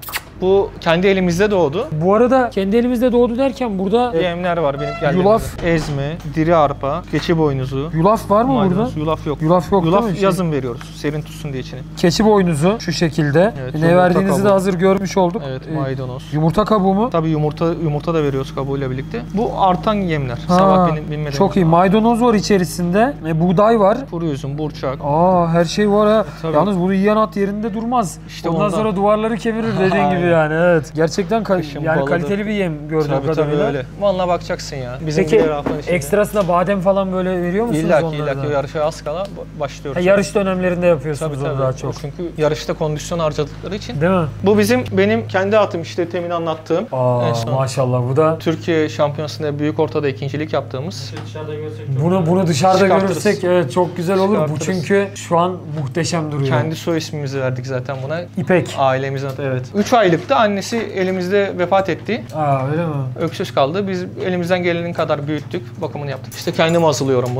Bu kendi elimizde doğdu. Bu arada kendi elimizde doğdu derken burada Yemler var benim geldiğimde. Yulaf, ezme, diri arpa, keçi boynuzu. Yulaf var mı burada? Yulaf yok. Yulaf yok Yulaf değil mi? yazın veriyoruz. Serin tutsun diye içine. Keçi boynuzu şu şekilde. Evet, Ne verdiğinizi kabuğu. de hazır görmüş olduk. Evet, maydanoz. Yumurta kabuğu mu? Tabii yumurta da veriyoruz kabuğuyla birlikte. Bu artan yemler. Sabah bilmeden. Çok iyi. Maydanoz var içerisinde. Buğday var. Kuru üzüm, burçak. Her şey var ha. Tabii. Yalnız bunu yiyen at yerinde durmaz. İşte ondan sonra duvarları kevirir dediğin gibi yani. Evet. Gerçekten kaliteli bir yem gördüğüm kadarıyla. Tabii öyle. Malına bakacaksın ya. Bizim Peki ekstrasına badem falan böyle veriyor musunuz İllaki yarışa az kala başlıyoruz. Yarış dönemlerinde yapıyorsunuz onu daha çok. Çünkü yarışta kondisyon harcadıkları için. Değil mi? Bu benim kendi atım, işte temin anlattığım. Maşallah, bu da Türkiye Şampiyonası'nda büyük ortada ikincilik yaptığımız. Dışarıda görsek bunu dışarıda Çıkartırız. görürsek evet çok güzel olur. Bu çünkü şu an muhteşem duruyor. Kendi soy ismimizi verdik zaten buna. İpek. Ailemizin adı, evet. 3 aylıkta annesi elimizde vefat etti. Öyle mi? Öksüz kaldı. Biz elimizden gelenin kadar büyüttük, bakımını yaptık. İşte kendim hazırlıyorum bunu.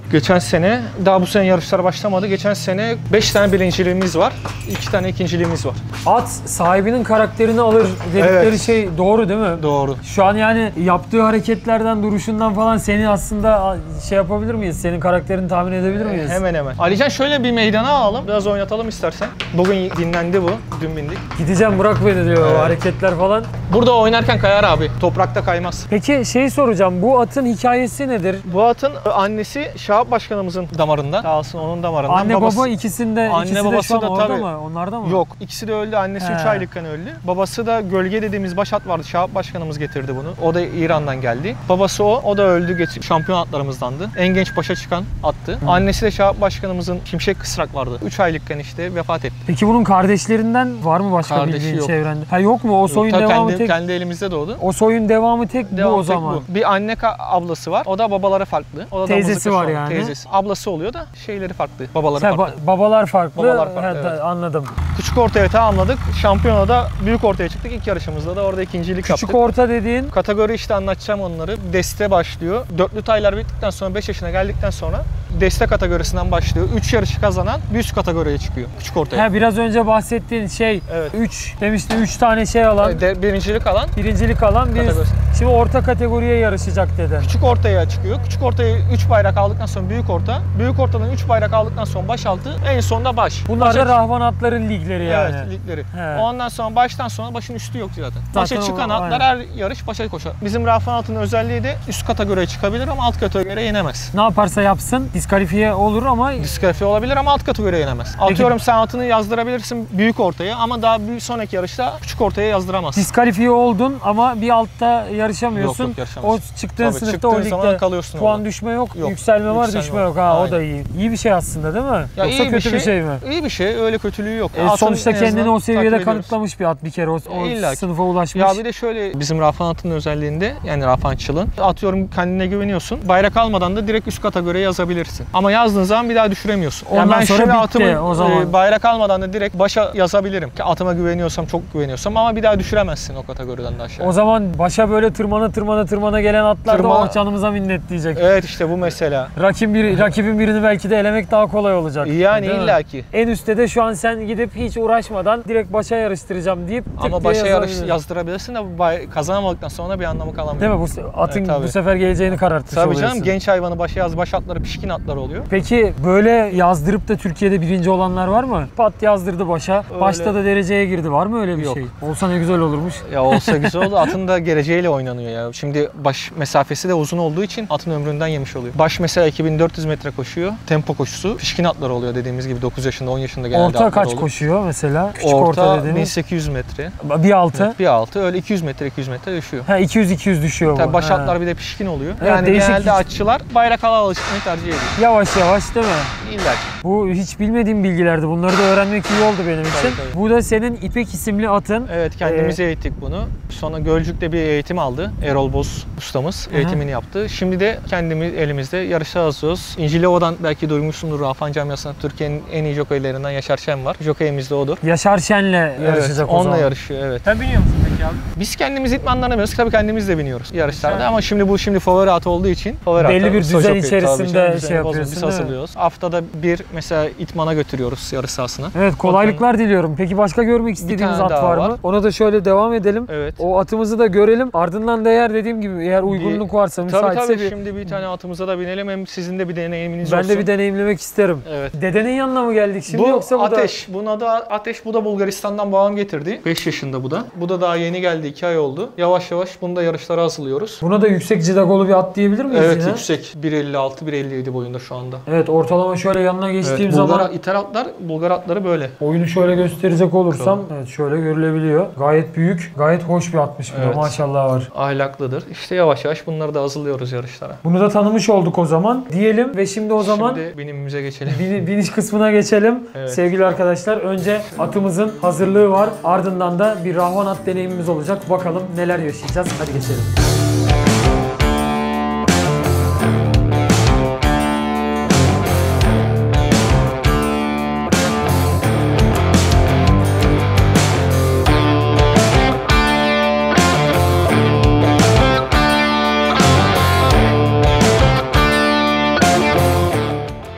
Geçen sene, daha bu sene yarışlar başlamadı. Geçen sene 5 tane birinciliğimiz var. 2 tane ikinciliğimiz var. At sahibinin karakterini alır dedikleri Evet. şey doğru değil mi? Doğru. Şu an yani yaptığı hareketlerden, duruşundan falan seni aslında şey yapabilir miyiz? Senin karakterini tahmin edebilir miyiz? Hemen hemen. Alican şöyle bir meydana alalım. Biraz oynatalım istersen. Bugün dinlendi bu. Dün bindik. Gideceğim bırak beni diyor o hareketler falan. Burada oynarken kayar abi. Toprakta kaymaz. Peki şey soracağım, bu atın hikayesi nedir? Bu atın annesi Şahap Başkanımızın damarından. Sağ olsun onun damarından. Anne Babası- baba ikisinde, Anne ikisi de babası şu an da orada tabii. mı? Onlarda mı? Yok. İkisi de öldü. Annesi 3 He. aylıkken öldü. Babası da Gölge dediğimiz başat vardı. Şahap Başkanımız getirdi bunu. O da İran'dan geldi. Babası o da öldü. Şampiyon atlarımızdandı. En genç başa çıkan attı. Annesi de Şahap Başkanımızın Şimşek Kısrak vardı. 3 aylıkken işte vefat etti. Peki bunun kardeşlerinden var mı başka Kardeşi bildiğin yok. çevrende? Ha yok mu? O soyun Tabii devamı tek. kendi elimizde doğdu. O soyun devamı tek bu Devam o tek zaman. bu. Bir anne ablası var. O da babaları farklı. O da Teyzesi damızlık var şu an. yani. Teyzesi. Ablası oluyor da şeyleri farklı. Babaları Sen farklı. babalar farklı. Babalar farklı, Ha, evet. Anladım. Küçük ortaya tamamladık. Şampiyonada büyük ortaya çıktık. İlk yarışımızda da orada ikincilik Küçük yaptık. orta dediğin Kategori işte anlatacağım onları. Deste başlıyor. Dörtlü taylar bittikten sonra 5 yaşına geldikten sonra deste kategorisinden başlıyor. 3 yarışı kazanan bir üst kategoriye çıkıyor. Küçük ortaya. biraz önce bahsettiğin şey Evet. 3 demiştin, 3 tane şey alan, Birincilik alan birincilik alan bir Kategorisi. şimdi orta kategoriye yarışacak dedin. küçük ortaya çıkıyor. Küçük ortaya 3 bayrak aldıktan sonra büyük orta. Büyük ortadan 3 bayrak aldıktan sonra baş altı. En sonunda baş. Bunlar Başa- da Rahvan atların ligleri yani. Evet, ligleri. He. Ondan sonra baştan sonra başın üstü yok zaten. Başa o- çıkan atlar aynen. her yarış başa koşar. Bizim Rafan atının özelliği de üst kategoriye çıkabilir ama alt kategoriye inemez. Ne yaparsa yapsın diskalifiye olur ama Diskalifiye olabilir ama alt kategoriye inemez. Atıyorum sen atını yazdırabilirsin büyük ortaya ama daha bir sonraki yarışta küçük ortaya yazdıramazsın. diskalifiye oldun ama bir altta yarışamıyorsun. Yok, yarışamazsın. O çıktığın Tabii, sınıfta çıktığın o zaman ligde kalıyorsun puan orada. düşme yok, Yok, yükselme var, yükselme düşme var. yok. Ha o da Aynen. iyi. İyi bir şey aslında değil mi? Ya Yoksa iyi kötü bir şey mi? İyi bir şey. Öyle kötülüğü yok. Atın Sonuçta en azından kendini o seviyede takip ediyoruz. kanıtlamış bir at bir kere o İlla ki. sınıfa ulaşmış. Ya bir de şöyle bizim Rafan atının özelliğinde yani Rafançılığın atıyorum kendine güveniyorsun. Bayrak almadan da direkt üst kategoriye yazabilirsin. Ama yazdığın zaman bir daha düşüremiyorsun. Ondan ben sonra şimdi bitti atımı o zaman. bayrak almadan da direkt başa yazabilirim. Ki atıma güveniyorsam çok güveniyorsam ama bir daha düşüremezsin o kategoriden de aşağı. O zaman başa böyle tırmana gelen atlar da Tırmana- oh canımıza minnet diyecek. Evet işte bu mesela. Rakibin birini belki de elemek daha kolay olacak. Yani Değil mi? illaki. En üstte de şu an sen gidip hiç uğraşmadan direkt başa yarıştıracağım deyip tık Ama diye başa yarış yazabilirsin. yazdırabilirsin de kazanamadıktan sonra bir anlamı kalamıyor. Değil mi? Bu atın Evet, tabii. bu sefer geleceğini karartmış Tabii oluyorsun. canım genç hayvanı başa yaz, baş atları pişkin atlar oluyor. Peki böyle yazdırıp da Türkiye'de birinci olanlar var mı? Pat yazdırdı başa. Öyle. Başta da dereceye girdi. Var mı öyle bir Yok. şey? Olsa ne güzel olurmuş. Ya olsa güzel oldu. Atın da geleceğiyle oynanıyor ya. Şimdi baş mesafesi de uzun olduğu için atın ömründen yemiş oluyor. Baş mesela 2400 metre koşuyor. Tempo koşusu. Pişkin atlar oluyor dediğimiz gibi 9 yaşında 10 yaşında genelde Orta atlar kaç oluyor. koşuyor mesela? Küçük Orta, orta dediğimiz. 1800 metre. Bir altı. Bir altı öyle 200 metre düşüyor. Ha 200 düşüyor bu. Tabii baş Ha. atlar bir de pişkin oluyor. Evet, yani değişik genelde hiç- atçılar bayrak ala alışmayı tercih ediyor. Yavaş yavaş değil mi? İlla ki. Bu hiç bilmediğim bilgilerdi. Bunları da öğrenmek iyi oldu benim için. tabii. Bu da senin İpek isimli atın. Evet kendimiz eğittik bunu. Sonra Gölcük'te bir eğitim aldı. Erol Boz ustamız eğitimini yaptı. Şimdi de kendimiz elimizde yarışa hazırlıyoruz. İncilova'dan belki duymuşsundur Rafan Camiası'nda Türkiye'nin en iyi jokeylerinden Yaşar Şen var. Jokeyimiz de odur. Yaşar Şen'le yarışacak Evet, o zaman. onunla yarışıyor evet. Sen biniyor musun peki abi? Biz kendimiz idmanlanamıyoruz. Tabii kendimiz de biniyoruz yarışlarda ama şimdi bu favori at olduğu için favori Belli ata bir usta düzen jokey. içerisinde Tabii canım, şey düzeni bozmuyoruz. yapıyorsun, Biz değil mi? hazırlıyoruz. Haftada bir mesela itmana götürüyoruz yarış sahasına. Evet kolaylıklar diliyorum. Peki başka görmek istediğimiz tane at daha var var. mı? Ona da şöyle devam edelim. Evet. O atımızı da görelim. Ardından da eğer dediğim gibi eğer uygunluk varsa, müsaitse Tabii bir şimdi bir tane atımıza da binelim hem sizin de bir deneyiminiz ben olsun. de bir deneyimlemek isterim. Evet. Dedenin yanına mı geldik şimdi Bu yoksa bu Ateş. Bunun adı Ateş. Bu da Bulgaristan'dan babam getirdi. 5 yaşında bu da. Bu da daha yeni geldi. 2 ay oldu. Yavaş yavaş bunu da yarışlara hazırlıyoruz. Buna da yüksek cidagolu bir at diyebilir miyiz Evet yine? yüksek. 1.56-1.57 boyunda şu anda. Evet ortalama şöyle yanına geçtiğim Evet, zaman İthal atlar, Bulgar atları böyle. oyunu şöyle gösterecek olursam evet şöyle görülebiliyor. Gayet büyük, gayet hoş bir atmış bu da Evet. maşallah var. Ahlaklıdır. İşte yavaş yavaş bunları da hazırlıyoruz yarışlara. Bunu da tanımış olduk o zaman diyelim ve şimdi o zaman Şimdi binimimize geçelim. biniş kısmına geçelim. Evet. Sevgili arkadaşlar önce atımızın hazırlığı var. Ardından da bir rahvan at deneyimimiz olacak. Bakalım neler yaşayacağız. Hadi geçelim.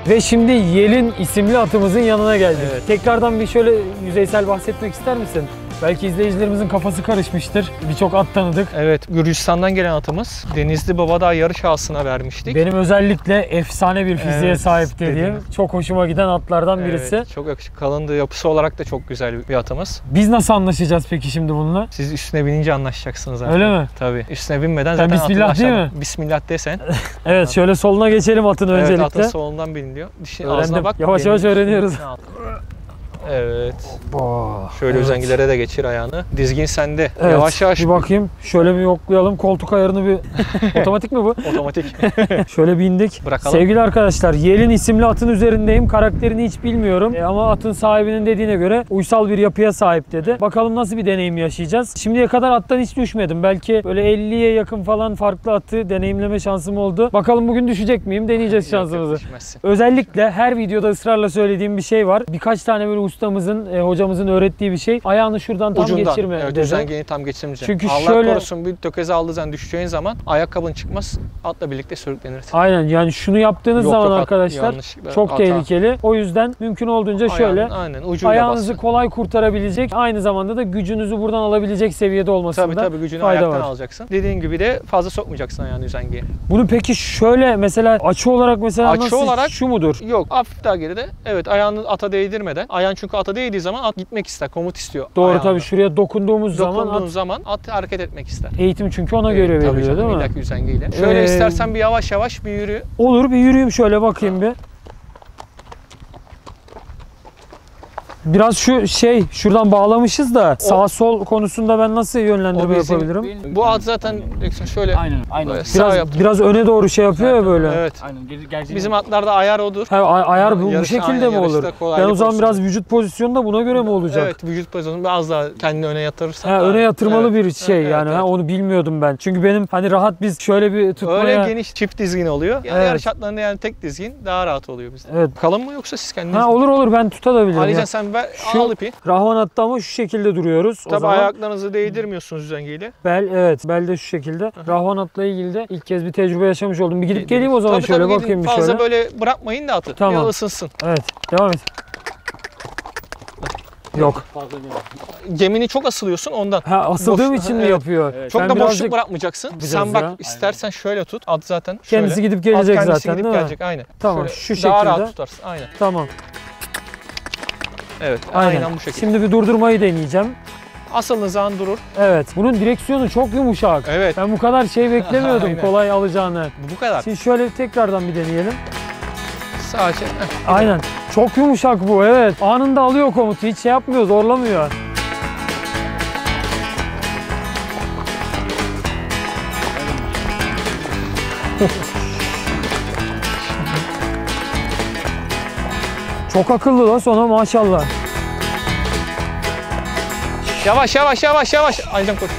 Ve şimdi Yelin isimli atımızın yanına geldik. Evet. Tekrardan bir şöyle yüzeysel bahsetmek ister misin? Belki izleyicilerimizin kafası karışmıştır. Birçok at tanıdık. Evet, Gürcistan'dan gelen atımız. Denizli Babadağ yarış ağasına vermiştik. Benim özellikle efsane bir fiziğe Evet, sahip dediğim, dediğim. çok hoşuma giden atlardan birisi. Evet, çok yakışıklı. Kalınlığı, yapısı olarak da çok güzel bir atımız. Biz nasıl anlaşacağız peki şimdi bununla? Siz üstüne binince anlaşacaksınız zaten. Öyle mi? Tabii. Üstüne binmeden Sen zaten bismillah atın değil aşağıdan- mi? Bismillah desen. Evet, şöyle soluna geçelim atın Evet, öncelikle. atın solundan biniliyor. Dişin Öğrendim. ağzına bak. Yavaş yavaş benim öğreniyoruz. üstüne at. Evet. Şöyle Evet. üzengilere de geçir ayağını. Dizgin sende. Evet, Yavaş yavaş. bir bakayım. Şöyle bir yoklayalım. Koltuk ayarını bir... Otomatik mi bu? Otomatik. Şöyle bir indik. Bırakalım. Sevgili arkadaşlar, Yelin isimli atın üzerindeyim. Karakterini hiç bilmiyorum. Ama atın sahibinin dediğine göre uysal bir yapıya sahip dedi. Bakalım nasıl bir deneyim yaşayacağız. Şimdiye kadar attan hiç düşmedim. Belki böyle 50'ye yakın falan farklı atı deneyimleme şansım oldu. Bakalım bugün düşecek miyim? Deneyeceğiz şansımızı. Düşmezsin. Özellikle her videoda ısrarla söylediğim bir şey var. Birkaç tane böyle ustamızın, hocamızın öğrettiği bir şey. Ayağını şuradan tam Ucundan. geçirme Evet, dedi. üzengeyi tam geçirmeyeceksin. Çünkü Allah şöyle- korusun bir tökeze aldığı zaman düşeceğin zaman ayakkabın çıkmaz. Atla birlikte sürüklenirsin. Aynen, yani şunu yaptığınız Yok, zaman yok, arkadaşlar yanlışlıkla çok hata. tehlikeli. O yüzden mümkün olduğunca şöyle Aynen ucuyla ayağınızı bas. kolay kurtarabilecek, aynı zamanda da gücünüzü buradan alabilecek seviyede olmasında Tabii gücünü fayda ayaktan var. alacaksın. Dediğin gibi de fazla sokmayacaksın ayağını üzengeye. Bunu peki şöyle mesela açı olarak mesela Açı nasıl, olarak- şu mudur? Yok, hafif daha geride. Evet, ayağını ata değdirmeden. Ayağın çünkü ata değdiği zaman at gitmek ister, komut istiyor. Doğru, ayağında. tabii şuraya dokunduğumuz zaman Dokunduğun at, zaman at hareket etmek ister. eğitim çünkü ona göre Evet, tabii veriliyor canım, değil mi? illaki üzengeyle. Şöyle Ee, istersen bir yavaş yavaş bir yürü. Olur, bir yürüyeyim şöyle bakayım bir. Biraz şuradan bağlamışız da sağ sol konusunda ben nasıl yönlendirme O bizim- yapabilirim? Bu at zaten şöyle Aynen. böyle sağ yap. Biraz öne doğru şey yapıyor ya böyle. Evet. Aynen. Gerçi Bizim atlarda ayar odur. Ayar bu Yarış- şekilde aynen, mi olur? yarışta kolaylık Ben o zaman olsun. biraz vücut pozisyonu da buna göre mi olacak? Evet, vücut pozisyonu biraz daha kendini öne yatırırsan. Ha, daha- öne yatırmalı Evet. bir şey Evet, yani. evet. Ha, onu bilmiyordum ben. Çünkü benim hani rahat biz şöyle bir tutmaya... Öyle geniş çift dizgin oluyor. Yani Evet. yarış atlarında yani tek dizgin daha rahat oluyor bizde. Evet. Kalın mı yoksa siz kendiniz Ha, mi? olur ben tutabilirim. Alican Ya. sen ver, Şu- al ipi. Rahvan hatta ama şu şekilde duruyoruz. O Tabii zaman ayaklarınızı değdirmiyorsunuz üzengeyle. bel de şu şekilde. Rahvan atla ilgili de ilk kez bir tecrübe yaşamış oldum. Bir gidip geleyim o zaman Tabii, şöyle tabii, bakayım gidin. bir Fazla şöyle. böyle bırakmayın da atı. Tamam. Bir ısınsın. Evet, devam et. Yok. fazla değil. Gemini çok asılıyorsun ondan. Ha, asıldığım Boş- için mi evet. yapıyor? Evet. Çok Ben da boşluk birazcık- bırakmayacaksın. Yapacağız Sen bak ya. istersen şöyle tut. At zaten şöyle. Kendisi gidip At gelecek kendisi zaten gidip değil mi? gelecek aynen. Tamam, Şöyle şu daha şekilde. rahat tutarsın aynen. Tamam. Evet Aynen. aynen bu şekilde. Şimdi bir durdurmayı deneyeceğim. Asıldığın zaman durur. Evet. Bunun direksiyonu çok yumuşak. Evet. Ben bu kadar şey beklemiyordum Aynen. kolay alacağını. Bu kadar. Şimdi şöyle tekrardan bir deneyelim. Sağa çek. Aynen. Çok yumuşak bu, evet. Anında alıyor komutu. Hiç şey yapmıyor, zorlamıyor. Çok akıllı lan sonra maşallah. Yavaş yavaş yavaş yavaş. Alican koş.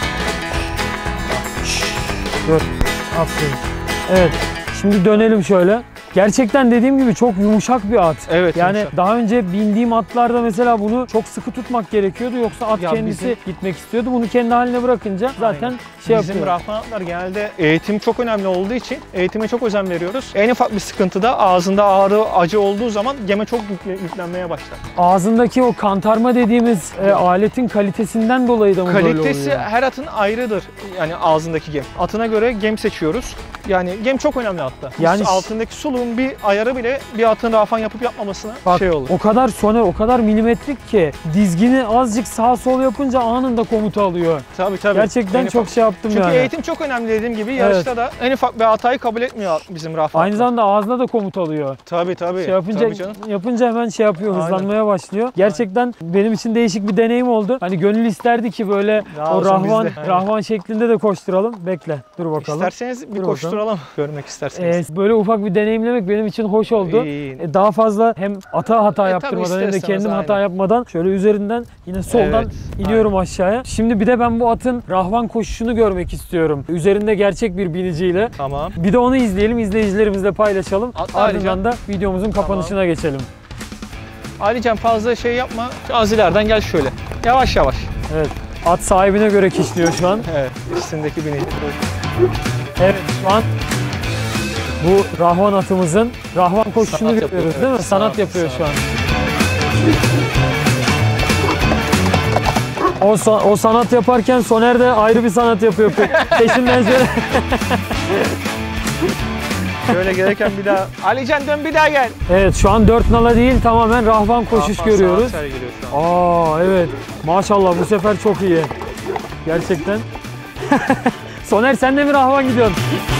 Dur. Aferin. Evet. Şimdi dönelim şöyle. Gerçekten dediğim gibi çok yumuşak bir at. Evet, Yani yumuşak. daha önce bindiğim atlarda mesela bunu çok sıkı tutmak gerekiyordu. Yoksa at Ya kendisi bizim- gitmek istiyordu. Bunu kendi haline bırakınca zaten şey Bizim yapıyor. Rahman atlar genelde eğitim çok önemli olduğu için eğitime çok özen veriyoruz. En ufak bir sıkıntıda ağzında ağrı, acı olduğu zaman geme çok yüklenmeye başlar. Ağzındaki o kantarma dediğimiz aletin kalitesinden dolayı da mı böyle Kalitesi oluyor? her atın ayrıdır. Yani ağzındaki gem. Atına göre gem seçiyoruz. Yani gem çok önemli atta. Yani altındaki suluğun bir ayarı bile bir atın rafan yapıp yapmamasına Bak, şey olur. o kadar soner, o kadar milimetrik ki dizgini azıcık sağ sol yapınca anında komutu alıyor. Tabii tabii. Gerçekten En çok ufak- şey yaptım Çünkü yani. eğitim çok önemli dediğim gibi. Yarışta da en ufak bir hatayı kabul etmiyor bizim rafan. Aynı zamanda ağzına da komut alıyor. Tabii tabii. Şey yapınca, Tabii canım. yapınca hemen şey yapıyor, Aynen. hızlanmaya başlıyor. Gerçekten benim için değişik bir deneyim oldu. Hani gönül isterdi ki böyle Daha o olsun rahvan, bizde. Aynen. rahvan şeklinde de koşturalım. Bekle, dur bakalım. İsterseniz bir Dur koşturalım. Görmek isterseniz. Böyle ufak bir deneyimlemek benim için hoş oldu. İyi. Daha fazla hem ata hata yaptırmadan tabii hem de ister istemez, kendim hata aynen. yapmadan şöyle üzerinden yine soldan Evet, iniyorum aşağıya. Şimdi bir de ben bu atın rahvan koşuşunu görmek istiyorum. Üzerinde gerçek bir biniciyle. Tamam. Bir de onu izleyelim, izleyicilerimizle paylaşalım. Atla Ardından da videomuzun kapanışına geçelim. Alican fazla şey yapma. Şu azilerden gel şöyle. Yavaş yavaş. Evet. At sahibine göre kişniyor şu an. Evet. Üstündeki binici. Evet, şu an Bu Rahvan atımızın Rahvan koşuşunu Sanat görüyoruz yapıyor, değil mi? evet. Sanat yapıyor şu an. O sanat yaparken Soner de ayrı bir sanat yapıyor. Peşinden şöyle. Şöyle gelirken bir daha Alican dön bir daha gel. Evet şu an 4 nala değil tamamen Rahvan koşuş Rahvan görüyoruz. sanat sergiliyor şu an. Aa evet. Maşallah bu sefer çok iyi. Gerçekten. Soner sen de mi Rahvan gidiyorsun?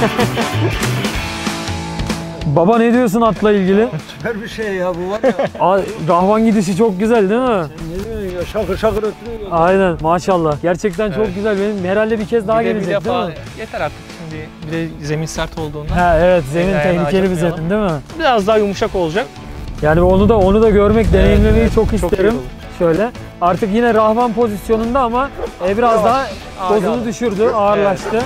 Baba ne diyorsun atla ilgili? Süper bir şey ya bu var ya. Rahvan gidişi çok güzel değil mi? Ne diyorsun ya, şakır şakır ötürüyor. Aynen maşallah. Gerçekten çok Evet. güzel. Benim herhalde bir kez daha Bir de bir gelecek değil defa mi? yeter artık şimdi. Bir de zemin sert olduğundan Ha evet zemin Ayağını tehlikeli bir acıtmayalım. zemin değil mi? biraz daha yumuşak olacak. Yani onu da görmek, deneyimlemeyi evet, çok çok iyi isterim. olur. Şöyle. Artık yine Rahvan pozisyonunda ama biraz Yavaş, daha ağır dozunu alın. düşürdü, ağırlaştı.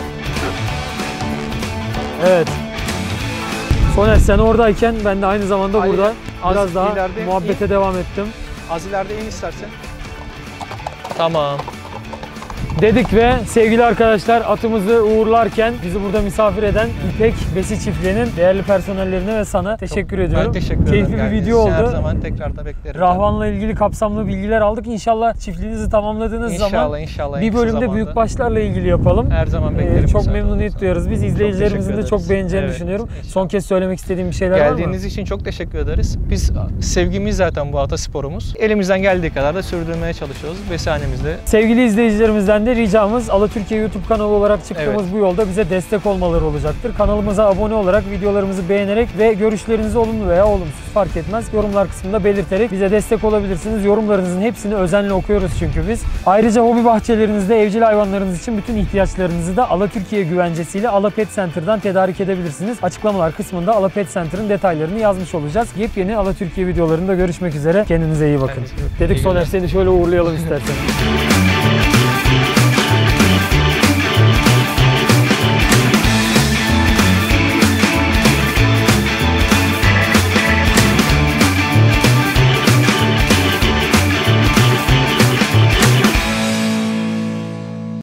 Evet. Soner sen oradayken ben de aynı zamanda Hayır, burada az biraz daha ileride muhabbete devam ettim. Az ileride in istersen. Tamam. Dedik ve sevgili arkadaşlar atımızı uğurlarken bizi burada misafir eden İpek Besi Çiftliği'nin değerli personellerine ve sana teşekkür ediyorum. Ben teşekkür ederim. Keyifli bir Geldiğiniz video için Her oldu. zaman tekrar da beklerim. Rahvan'la ilgili kapsamlı bilgiler aldık. İnşallah çiftliğinizi tamamladığınız zaman İnşallah. bir en kısa bölümde zamanda. büyükbaşlarla ilgili yapalım. Her zaman beklerim. Çok müsaade memnuniyet olursa. duyarız. Biz izleyicilerimizin de teşekkür çok ederiz. beğeneceğini Evet, düşünüyorum. inşallah. Son kez söylemek istediğim bir şeyler var mı? Geldiğiniz için çok teşekkür ederiz. Biz sevgimiz zaten bu atasporumuz. Elimizden geldiği kadar da sürdürmeye çalışıyoruz. Besanemizde. Sevgili izleyicilerimizden de ricamız Alatürkiye YouTube kanalı olarak çıktığımız bu yolda bize destek olmaları olacaktır. Kanalımıza abone olarak, videolarımızı beğenerek ve görüşlerinizi olumlu veya olumsuz fark etmez yorumlar kısmında belirterek bize destek olabilirsiniz. Yorumlarınızın hepsini özenle okuyoruz çünkü biz. Ayrıca hobi bahçelerinizde evcil hayvanlarınız için bütün ihtiyaçlarınızı da Alatürkiye güvencesiyle Ala Pet Center'dan tedarik edebilirsiniz. Açıklamalar kısmında Ala Pet Center'ın detaylarını yazmış olacağız. Yepyeni Alatürkiye videolarında görüşmek üzere. Kendinize iyi bakın. Dedik Soner seni şöyle uğurlayalım istersen.